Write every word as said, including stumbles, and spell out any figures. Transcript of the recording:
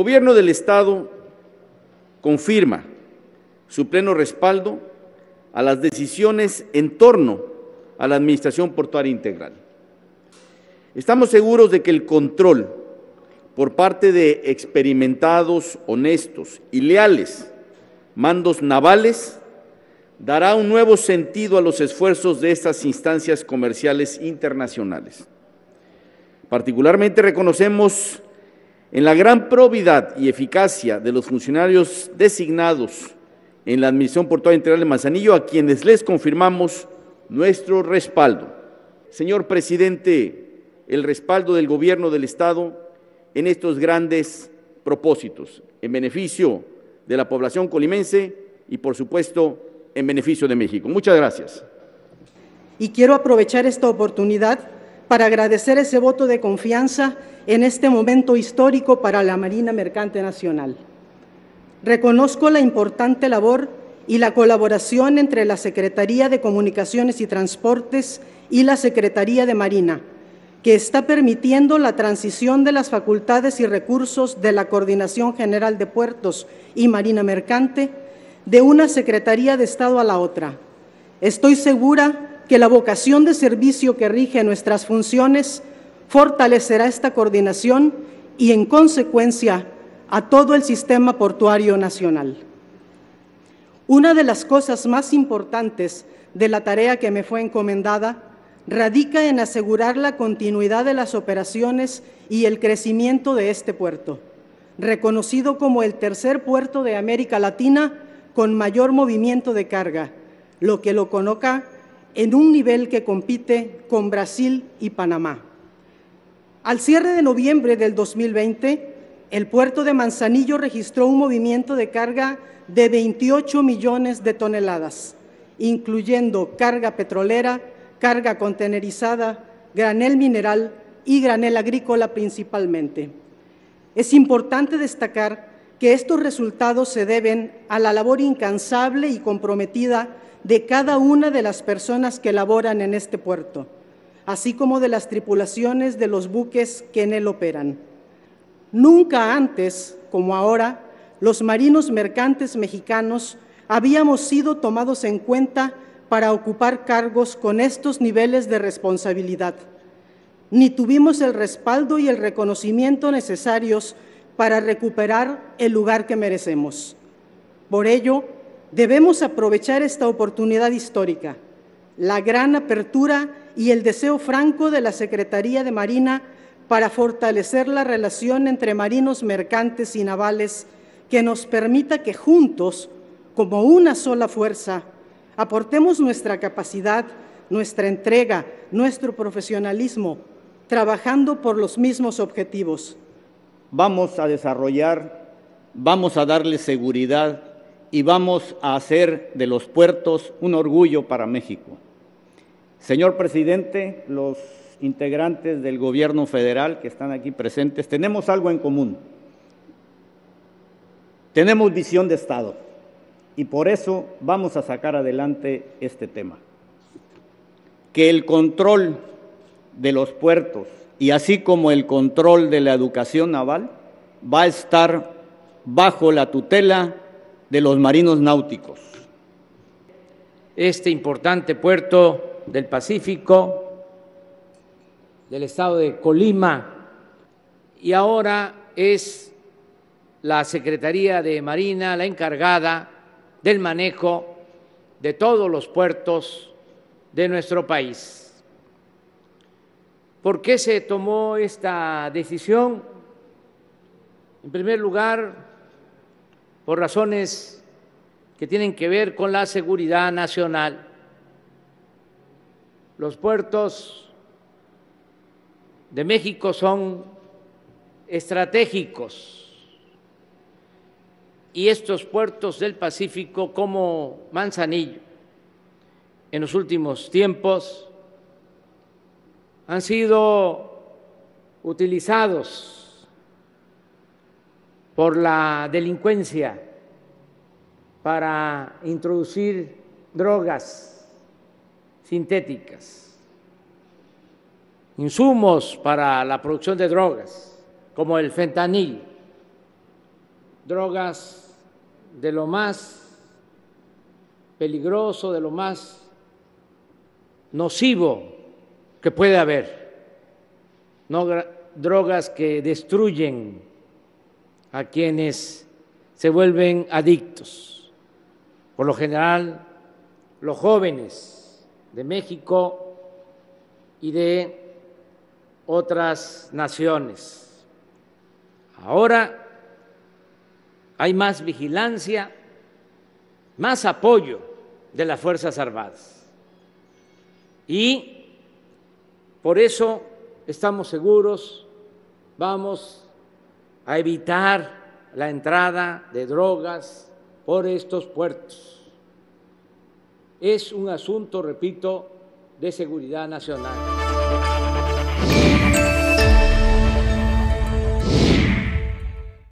Gobierno del Estado confirma su pleno respaldo a las decisiones en torno a la Administración Portuaria Integral. Estamos seguros de que el control por parte de experimentados, honestos y leales mandos navales dará un nuevo sentido a los esfuerzos de estas instancias comerciales internacionales. Particularmente reconocemos en la gran probidad y eficacia de los funcionarios designados en la Administración Portuaria Integral de Manzanillo, a quienes les confirmamos nuestro respaldo. Señor presidente, el respaldo del Gobierno del Estado en estos grandes propósitos, en beneficio de la población colimense y, por supuesto, en beneficio de México. Muchas gracias. Y quiero aprovechar esta oportunidad para agradecer ese voto de confianza en este momento histórico para la Marina Mercante Nacional. Reconozco la importante labor y la colaboración entre la Secretaría de Comunicaciones y Transportes y la Secretaría de Marina, que está permitiendo la transición de las facultades y recursos de la Coordinación General de Puertos y Marina Mercante de una Secretaría de Estado a la otra. Estoy segura que la vocación de servicio que rige nuestras funciones fortalecerá esta coordinación y, en consecuencia, a todo el sistema portuario nacional. Una de las cosas más importantes de la tarea que me fue encomendada radica en asegurar la continuidad de las operaciones y el crecimiento de este puerto, reconocido como el tercer puerto de América Latina con mayor movimiento de carga, lo que lo coloca en un nivel que compite con Brasil y Panamá. Al cierre de noviembre del dos mil veinte, el puerto de Manzanillo registró un movimiento de carga de veintiocho millones de toneladas, incluyendo carga petrolera, carga contenerizada, granel mineral y granel agrícola principalmente. Es importante destacar que estos resultados se deben a la labor incansable y comprometida de cada una de las personas que laboran en este puerto, así como de las tripulaciones de los buques que en él operan. Nunca antes, como ahora, los marinos mercantes mexicanos habíamos sido tomados en cuenta para ocupar cargos con estos niveles de responsabilidad, ni tuvimos el respaldo y el reconocimiento necesarios para recuperar el lugar que merecemos. Por ello, debemos aprovechar esta oportunidad histórica, la gran apertura y el deseo franco de la Secretaría de Marina para fortalecer la relación entre marinos mercantes y navales que nos permita que juntos, como una sola fuerza, aportemos nuestra capacidad, nuestra entrega, nuestro profesionalismo, trabajando por los mismos objetivos. Vamos a desarrollar, vamos a darle seguridad y vamos a hacer de los puertos un orgullo para México. Señor presidente, los integrantes del Gobierno federal que están aquí presentes, tenemos algo en común. Tenemos visión de Estado y por eso vamos a sacar adelante este tema. Que el control de los puertos y así como el control de la educación naval va a estar bajo la tutela de los marinos náuticos. Este importante puerto del Pacífico, del estado de Colima, y ahora es la Secretaría de Marina la encargada del manejo de todos los puertos de nuestro país. ¿Por qué se tomó esta decisión? En primer lugar, por razones que tienen que ver con la seguridad nacional. Los puertos de México son estratégicos y estos puertos del Pacífico como Manzanillo en los últimos tiempos han sido utilizados por la delincuencia para introducir drogas sintéticas, insumos para la producción de drogas, como el fentanil, drogas de lo más peligroso, de lo más nocivo que puede haber, no drogas que destruyen a quienes se vuelven adictos. Por lo general, los jóvenes de México y de otras naciones. Ahora hay más vigilancia, más apoyo de las Fuerzas Armadas. Y por eso estamos seguros, vamos a evitar la entrada de drogas por estos puertos. Es un asunto, repito, de seguridad nacional.